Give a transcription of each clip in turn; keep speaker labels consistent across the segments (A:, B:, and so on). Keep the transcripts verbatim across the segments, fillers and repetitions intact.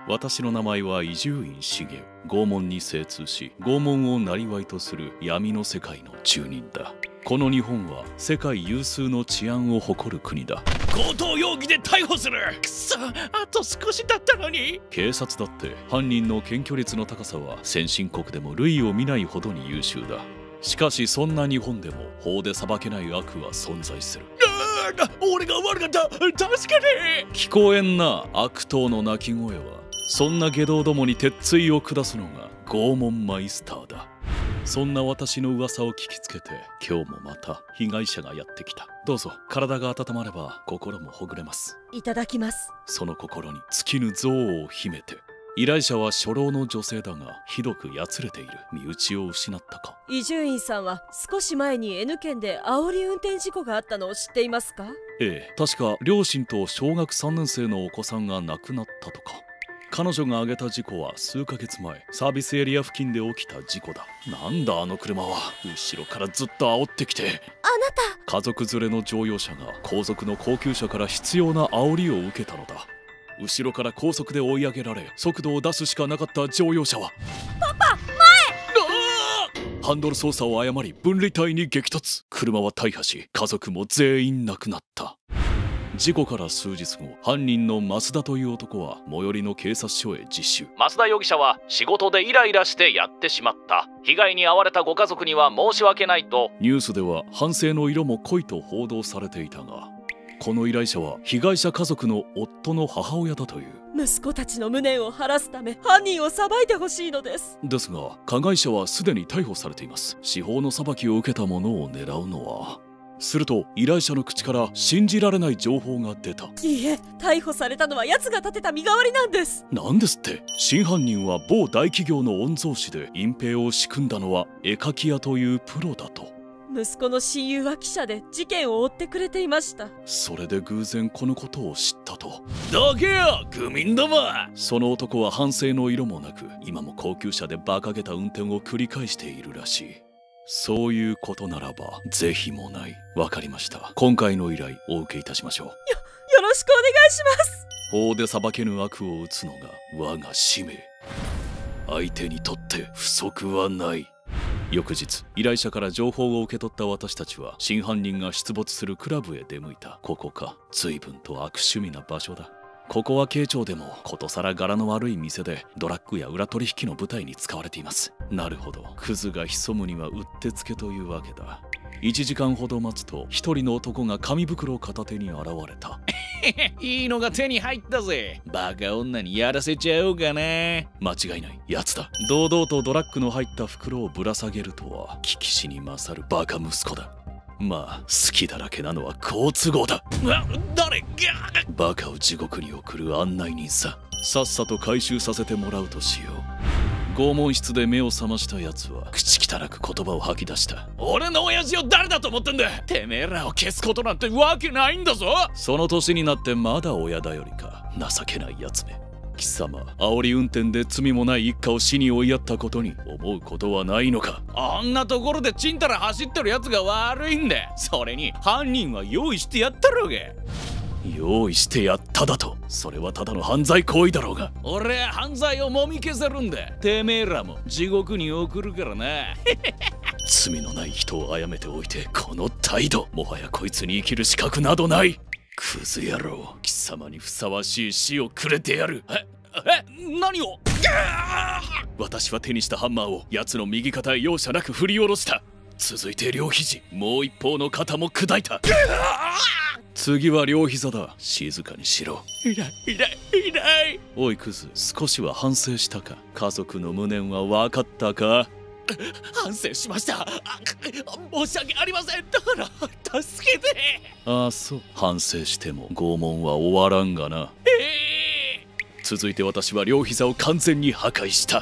A: 私の名前は伊集院茂。拷問に精通し、拷問を生業とする闇の世界の住人だ。この日本は世界有数の治安を誇る国だ。
B: 強盗容疑で逮捕する。くそ、あと少しだったのに。
A: 警察だって犯人の検挙率の高さは先進国でも類を見ないほどに優秀だ。しかしそんな日本でも法で裁けない悪は存在する。
B: ああ、俺が悪かった。確かに。
A: 聞こえんな、悪党の鳴き声は。そんな下道どもに鉄槌を下すのが拷問マイスターだ。そんな私の噂を聞きつけて、今日もまた被害者がやってきた。どうぞ、体が温まれば心もほぐれます。
C: いただきます。
A: その心に尽きぬ憎悪を秘めて。依頼者は初老の女性だが、ひどくやつれている。身内を失ったか。
C: 伊集院さんは少し前に N 県で煽り運転事故があったのを知っていますか？
A: ええ、確か両親と小学さんねん生のお子さんが亡くなったとか。彼女が挙げた事故は数ヶ月前、サービスエリア付近で起きた事故だ。なんだあの車は。後ろからずっと煽ってきて。
C: あなた。
A: 家族連れの乗用車が後続の高級車から執拗な煽りを受けたのだ。後ろから高速で追い上げられ、速度を出すしかなかった乗用車は、
C: パパ、
A: 前！ハンドル操作を誤り分離帯に激突。車は大破し、家族も全員亡くなった。事故から数日後、犯人の増田という男は最寄りの警察署へ自首。
D: 増田容疑者は仕事でイライラしてやってしまった。被害に遭われたご家族には申し訳ないと。
A: ニュースでは反省の色も濃いと報道されていたが、この依頼者は被害者家族の夫の母親だという。
C: 息子たちの無念を晴らすため犯人を裁いてほしいのです。
A: ですが加害者はすでに逮捕されています。司法の裁きを受けた者を狙うのは。すると依頼者の口から信じられない情報が出た。
C: いいえ、逮捕されたのは奴が立てた身代わりなんです。
A: なんですって。真犯人は某大企業の御曹司で、隠蔽を仕組んだのは絵描き屋というプロだと。
C: 息子の親友は記者で事件を追ってくれていました。
A: それで偶然このことを知ったと。
B: どけよ、愚民ども。
A: その男は反省の色もなく、今も高級車で馬鹿げた運転を繰り返しているらしい。そういうことならば是非もない。わかりました。今回の依頼お受けいたしましょう。よ、
C: よろしくお願いします。
A: 法で裁けぬ悪を打つのが我が使命。相手にとって不足はない。翌日、依頼者から情報を受け取った私たちは真犯人が出没するクラブへ出向いた。ここか。随分と悪趣味な場所だ。ここは慶長でもことさら柄の悪い店で、ドラッグや裏取引の舞台に使われています。なるほど、クズが潜むにはうってつけというわけだ。いちじかんほど待つと一人の男が紙袋片手に現れた。
B: いいのが手に入ったぜ。バカ女にやらせちゃおうかな。
A: 間違いない、やつだ。堂々とドラッグの入った袋をぶら下げるとは、聞きしに勝るバカ息子だ。まあ好きだらけなのは好都合だ。
B: な、誰が。
A: バカを地獄に送る案内人さ。さっさと回収させてもらうとしよう。拷問室で目を覚ましたやつは口汚く言葉を吐き出した。
B: 俺の親父を誰だと思ってんだ。てめえらを消すことなんてわけないんだぞ。
A: その年になってまだ親だよりか。情けないやつめ。貴様、煽り運転で罪もない一家を死に追いやったことに思うことはないのか。
B: あんなところでちんたら走ってるやつが悪いんだ。それに犯人は用意してやったろうが。
A: 用意してやっただと。それはただの犯罪行為だろうが。
B: 俺は犯罪をもみ消せるんだ。てめえらも地獄に送るからな。
A: 罪のない人を殺めておいてこの態度。もはやこいつに生きる資格などない。クズ野郎、貴様にふさわしい死をくれてやる。
B: ええ、何を。
A: 私は手にしたハンマーを奴の右肩へ容赦なく振り下ろした。続いて両肘、もう一方の肩も砕いた。次は両膝だ。静かにしろ。
B: いないいないいない。
A: おいクズ、少しは反省したか。家族の無念は分かったか。
B: 反省しました。申し訳ありません。だから助けて。
A: ああそう。反省しても拷問は終わらんがな。
B: え
A: ー、続いて私は両膝を完全に破壊した。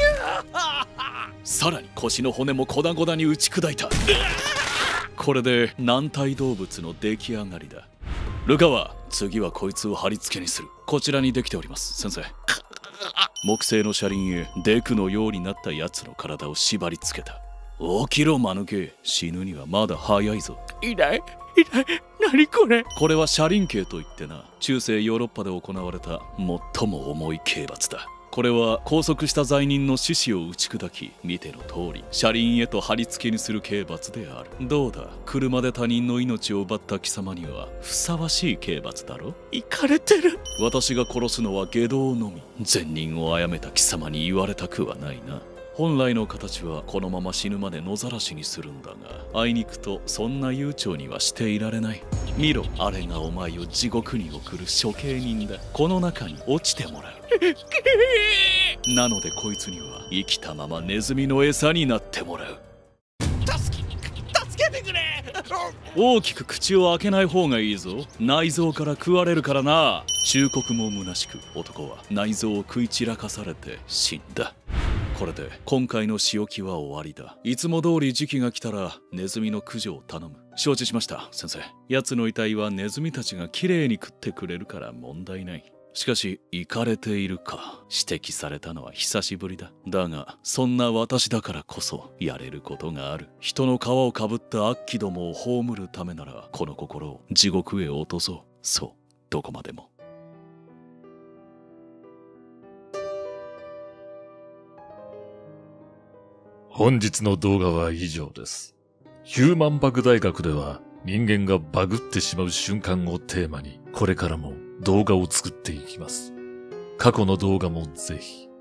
A: さらに腰の骨も粉々に打ち砕いた。これで軟体動物の出来上がりだ。ルカワ、次はこいつを貼り付けにする。こちらにできております、先生。木製の車輪へデクのようになったやつの体を縛り付けた。起きろ間抜け、死ぬにはまだ早いぞ。
B: いない何これ。
A: これは車輪刑といってな、中世ヨーロッパで行われた最も重い刑罰だ。これは拘束した罪人の四肢を打ち砕き、見ての通り車輪へと貼り付けにする刑罰である。どうだ、車で他人の命を奪った貴様にはふさわしい刑罰だろ。
B: イカれてる。
A: 私が殺すのは外道のみ。善人を殺めた貴様に言われたくはないな。本来の形はこのまま死ぬまで野ざらしにするんだが、あいにくとそんな悠長にはしていられない。見ろ、あれがお前を地獄に送る処刑人だ。この中に落ちてもらう。なのでこいつには生きたままネズミの餌になってもらう。
B: 助け助けてくれ。
A: 大きく口を開けない方がいいぞ。内臓から食われるからな。忠告も虚しく、男は内臓を食い散らかされて死んだ。これで今回の仕置きは終わりだ。いつも通り時期が来たらネズミの駆除を頼む。承知しました先生。奴の遺体はネズミたちがきれいに食ってくれるから問題ない。しかしイカれているか指摘されたのは久しぶりだ。だがそんな私だからこそやれることがある。人の皮をかぶった悪鬼どもを葬るためならこの心を地獄へ落とそう。そう、どこまでも。
E: 本日の動画は以上です。ヒューマンバグ大学では人間がバグってしまう瞬間をテーマにこれからも動画を作っていきます。過去の動画もぜひ。